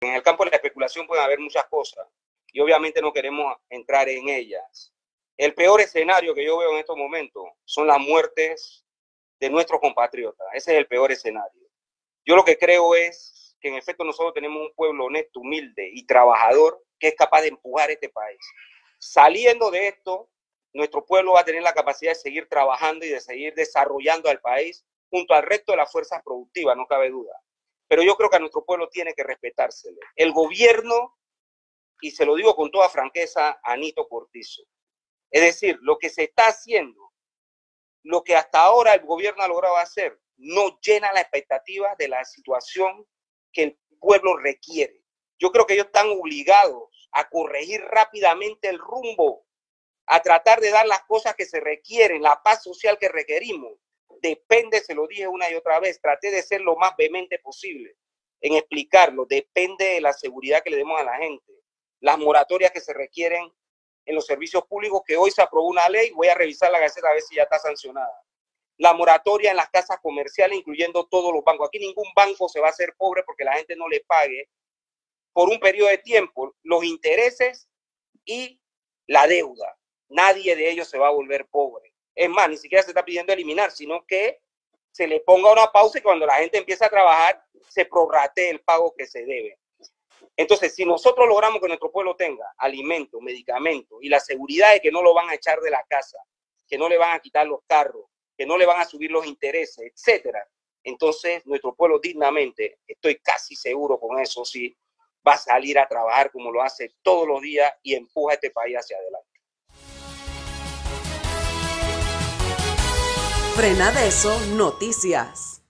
En el campo de la especulación pueden haber muchas cosas y obviamente no queremos entrar en ellas. El peor escenario que yo veo en estos momentos son las muertes de nuestros compatriotas. Ese es el peor escenario. Yo lo que creo es que en efecto nosotros tenemos un pueblo honesto, humilde y trabajador que es capaz de empujar este país. Saliendo de esto, nuestro pueblo va a tener la capacidad de seguir trabajando y de seguir desarrollando al país junto al resto de las fuerzas productivas, no cabe duda. Pero yo creo que a nuestro pueblo tiene que respetársele. El gobierno, y se lo digo con toda franqueza a Nito Cortizo, es decir, lo que se está haciendo, lo que hasta ahora el gobierno ha logrado hacer, no llena la expectativa de la situación que el pueblo requiere. Yo creo que ellos están obligados a corregir rápidamente el rumbo, a tratar de dar las cosas que se requieren, la paz social que requerimos. Depende, se lo dije una y otra vez, traté de ser lo más vehemente posible en explicarlo, depende de la seguridad que le demos a la gente, las moratorias que se requieren en los servicios públicos, que hoy se aprobó una ley, voy a revisar la Gaceta a ver si ya está sancionada. La moratoria en las casas comerciales, incluyendo todos los bancos. Aquí ningún banco se va a hacer pobre porque la gente no le pague por un periodo de tiempo los intereses y la deuda. Nadie de ellos se va a volver pobre. Es más, ni siquiera se está pidiendo eliminar, sino que se le ponga una pausa y cuando la gente empiece a trabajar, se prorratee el pago que se debe. Entonces, si nosotros logramos que nuestro pueblo tenga alimentos, medicamentos y la seguridad de que no lo van a echar de la casa, que no le van a quitar los carros, que no le van a subir los intereses, etcétera, entonces nuestro pueblo dignamente, estoy casi seguro con eso, sí, va a salir a trabajar como lo hace todos los días y empuja a este país hacia adelante. Frenadeso Noticias.